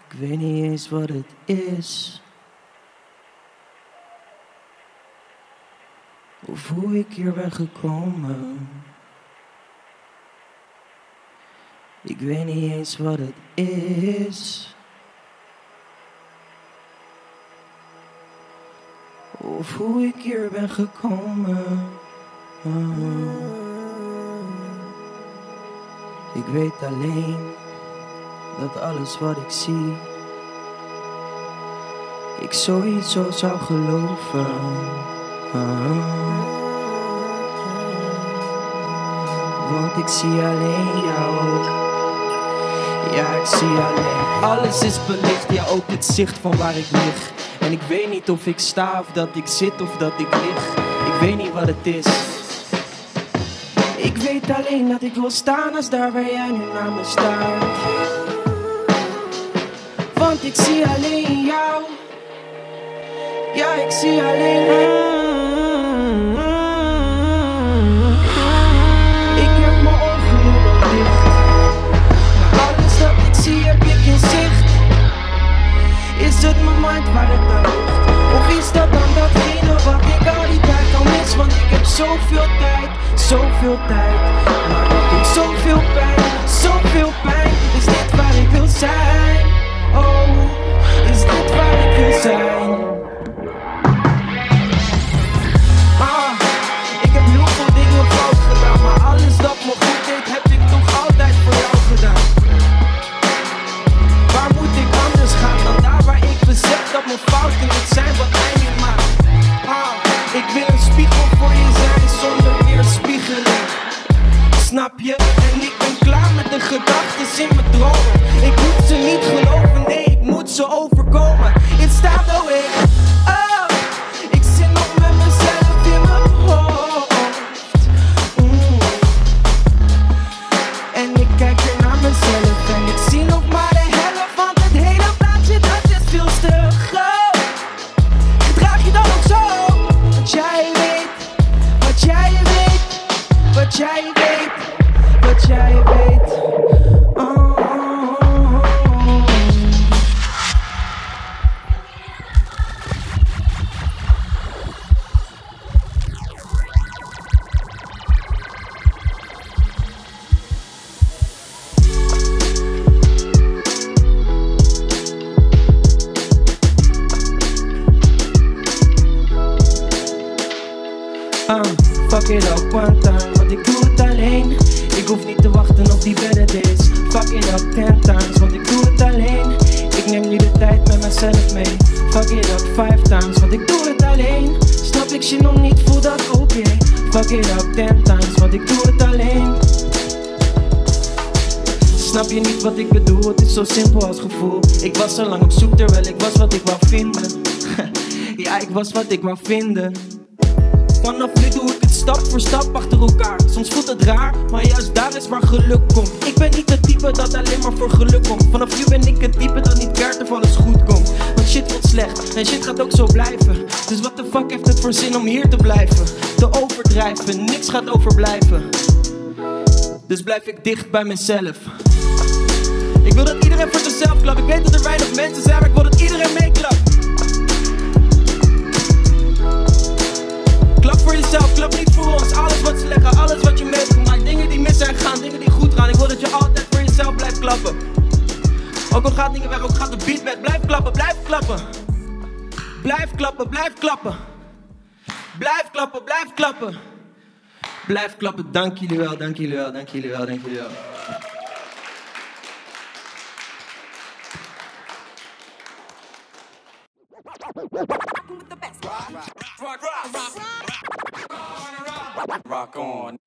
Ik weet niet eens wat het is. Of hoe ik hier ben gekomen. Ik weet niet eens wat het is. Of hoe ik hier ben gekomen. Ik weet alleen dat alles wat ik zie, ik zoiets zo zou geloven. Want ik zie alleen jou. Ja, ik zie alleen. Alles is belicht, ja ook het zicht van waar ik lig. En ik weet niet of ik sta of dat ik zit of dat ik lig. Ik weet niet wat het is. Ik weet alleen dat ik wil staan als daar waar jij nu naar me staat. Want ik zie alleen jou. Ja, ik zie alleen. Ik heb mijn ogen nu nog dicht. Maar alles dat ik zie heb ik in zicht. Is het mijn mind waar het naar ligt? Of is dat dan datgene wat ik al die tijd al mis? Want ik heb zoveel tijd, zoveel tijd. Maar dat doet zoveel pijn. Is dit waar ik wil zijn? Oh, is dit waar ik wil zijn? Ik heb heel veel dingen fout gedaan, maar alles dat me goed deed, heb ik toch altijd voor jou gedaan. Waar moet ik anders gaan dan daar waar ik besef dat mijn fouten niet zijn wat mij nu maakt? Ik wil een spiegel voor je zijn zonder weerspiegeling. Snap je? En ik ben klaar met de gedachtes in mijn dromen. Ik moet ze niet geloven, nee, ik moet ze overkomen. It's time to wake up. Ik zit nog met mezelf in mijn hoofd. En ik kijk weer naar mezelf en ik zie nog maar de helft van het hele plaatje, dat is veel te groot. Gedraag je dan ook zo? Want jij weet, wat jij weet, wat jij weet, wat jij weet. Fuck it up one time, want ik doe het alleen. Ik hoef niet te wachten op die better days. Fuck it up 10 times, want ik doe het alleen. Ik neem nu de tijd met mezelf mee. Fuck it up 5 times, want ik doe het alleen. Snap ik je nog niet, voel dat oké. Fuck it up 10 times, want ik doe het alleen. Snap je niet wat ik bedoel, het is zo simpel als gevoel. Ik was al lang op zoek terwijl ik was wat ik wou vinden. Ja, ik was wat ik wou vinden. Vanaf nu doe ik het stap voor stap achter elkaar. Soms voelt het raar, maar juist daar is waar geluk komt. Ik ben niet het type dat alleen maar voor geluk komt. Vanaf nu ben ik het type dat niet cared of alles goed komt. Want shit voelt slecht en shit gaat ook zo blijven. Dus wat de fuck heeft het voor zin om hier te blijven? Te overdrijven, niks gaat overblijven. Dus blijf ik dicht bij mezelf. Ik wil dat iedereen voor zichzelf klapt. Ik weet dat er weinig mensen zijn, maar ik wil dat iedereen meeklapt. Klap voor jezelf, klap niet voor ons. Alles wat ze leggen, alles wat je meegemaakt. Dingen die mis zijn gaan, dingen die goed gaan. Ik wil dat je altijd voor jezelf blijft klappen. Ook al gaat dingen weg, ook gaat de beat weg. Blijf klappen, blijf klappen. Blijf klappen, blijf klappen. Blijf klappen, blijf klappen. Blijf klappen, dank jullie wel, dank jullie wel, dank jullie wel, dank jullie wel. Rock on.